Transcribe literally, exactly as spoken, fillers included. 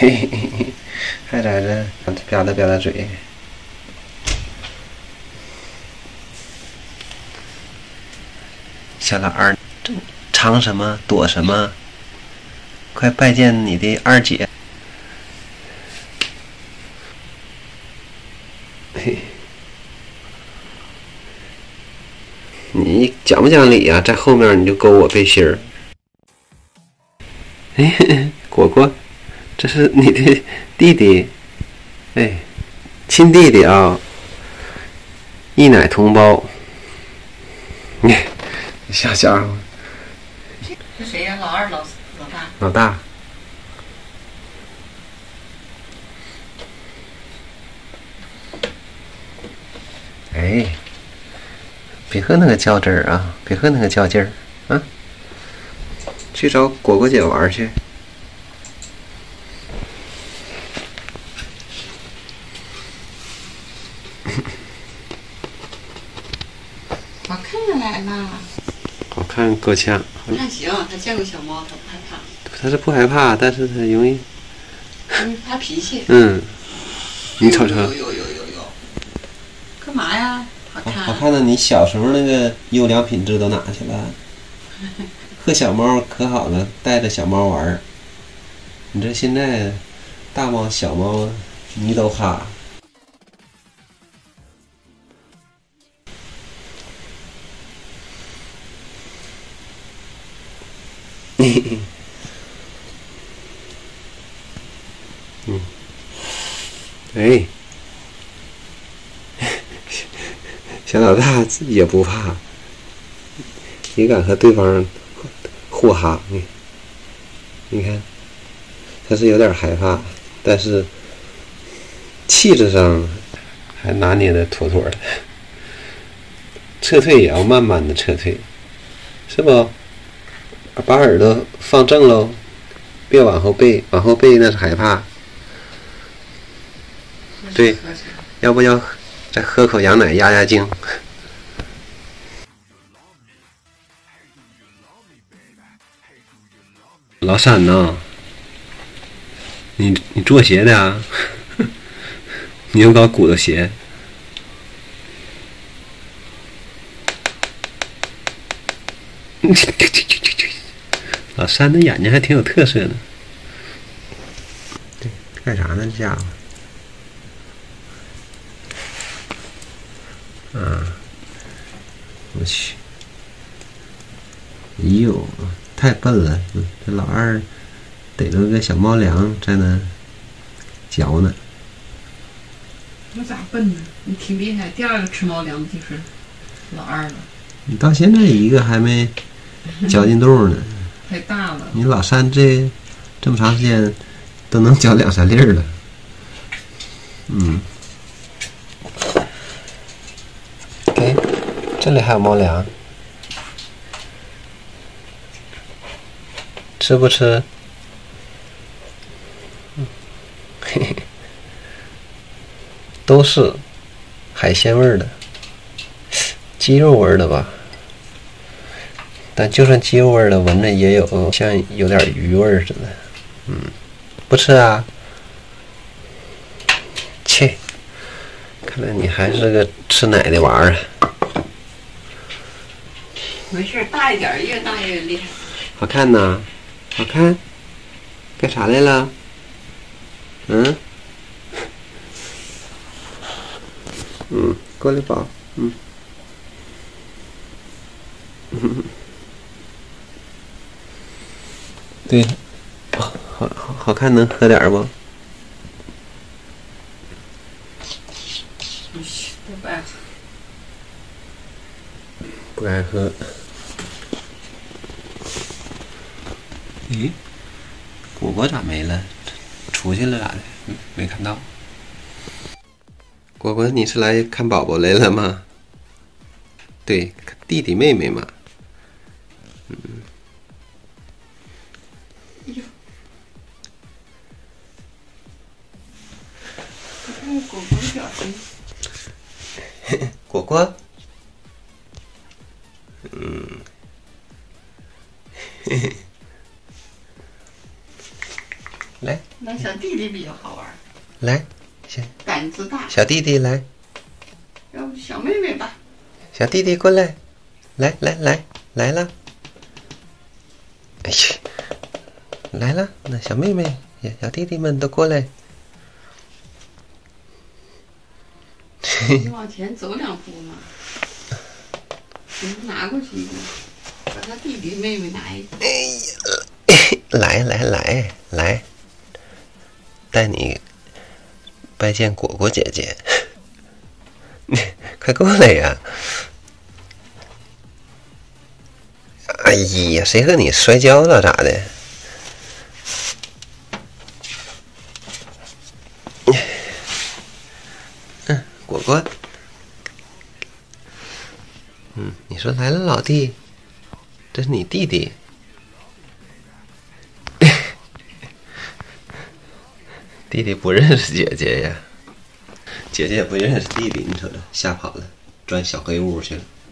嘿嘿嘿，还在这吧嗒吧嗒嘴。小老二，藏什么躲什么？快拜见你的二姐！嘿，你讲不讲理呀、啊？在后面你就勾我背心儿。哎，果果，这是你的弟弟，哎，亲弟弟啊，一奶同胞。你。小家伙， 这谁呀？老二、老老大？ 老大。哎，别和那个较真儿啊！别和那个较劲儿啊！去找果果姐玩去。 我看着来了。 好看够呛。 那行，他见过小猫，他不害怕。 他是不害怕，但是他容易。 容易发脾气。 嗯。你瞅瞅。 有有有有有。干嘛呀？好看。 好看的，你小时候那个优良品质都哪去了？和小猫可好了，带着小猫玩儿。你这现在大猫小猫你都怕。嗯，哎，小老大也不怕，也敢和对方互哈。你，你看，他是有点害怕，但是气质上还拿捏的妥妥的。撤退也要慢慢的撤退，是不？把耳朵放正喽，别往后背，往后背那是害怕。对，要不要再喝口羊奶压压惊？老三呢？你你做鞋的啊？你又搞骨头鞋？老三的眼睛还挺有特色的。对，干啥呢？这家伙。啊！我去！哎呦，太笨了！这老二逮着个小猫粮在那嚼呢。 我咋笨呢？你挺厉害，第二个吃猫粮的就是老二了。 你到现在一个还没嚼进肚呢。 太大了。你老三这这么长时间都能嚼两三粒了。嗯。哎，这里还有猫粮，吃不吃？嘿嘿，都是海鲜味儿的，鸡肉味儿的吧。但就算鸡肉味儿的，闻着也有像有点鱼味儿似的。嗯，不吃啊？切，看来你还是个吃奶的娃儿啊。 没事，大一点，越大越厉害。 好看呐，好看。干啥来了？嗯？嗯，过来宝。嗯。嗯。对，好好好看，能喝点不？ 不爱喝。 不爱喝。咦，果果咋没了？出去了咋的？没没看到。果果，你是来看宝宝来了吗？对，弟弟妹妹嘛。嗯。 看果果的表情。 果果。嗯。嘿嘿。 来， 那小弟弟比较好玩， 来，小胆子大。 小弟弟来， 要不小妹妹吧？ 小弟弟过来，来来来来了，哎呀，来了，那小妹妹、小弟弟们都过来。 你往前走两步嘛，你拿过去一个，把他弟弟妹妹拿一个。 哎呀，来来来来，带你拜见果果姐姐，快过来呀！哎呀，谁和你摔跤了咋的？嗯，果果。嗯，你说来了，老弟，这是你弟弟。弟弟不认识姐姐呀，姐姐也不认识弟弟，你瞅瞅，吓跑了，钻小黑屋去了。